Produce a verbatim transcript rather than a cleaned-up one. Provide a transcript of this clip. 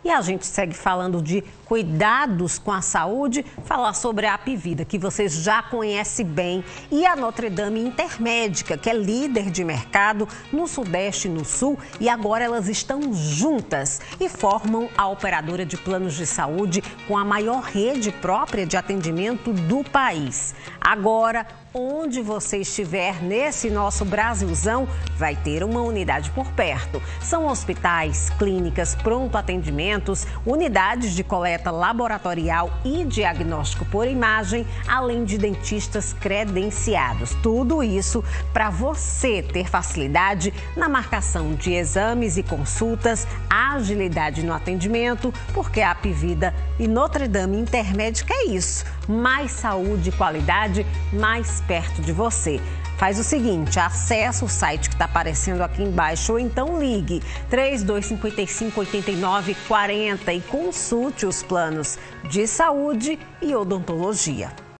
E a gente segue falando de cuidados com a saúde, falar sobre a Apivida, que vocês já conhecem bem, e a Notre Dame Intermédica, que é líder de mercado no Sudeste e no Sul, e agora elas estão juntas e formam a operadora de planos de saúde com a maior rede própria de atendimento do país. Agora, onde você estiver nesse nosso Brasilzão, vai ter uma unidade por perto. São hospitais, clínicas, pronto atendimentos, unidades de coleta laboratorial e diagnóstico por imagem, além de dentistas credenciados. Tudo isso para você ter facilidade na marcação de exames e consultas, agilidade no atendimento, porque a Apivida e Notre Dame Intermédica é isso. Mais saúde e qualidade, mais perto de você. Faz o seguinte, acesse o site que está aparecendo aqui embaixo ou então ligue três dois cinco cinco, oito nove quatro zero e consulte os planos de saúde e odontologia.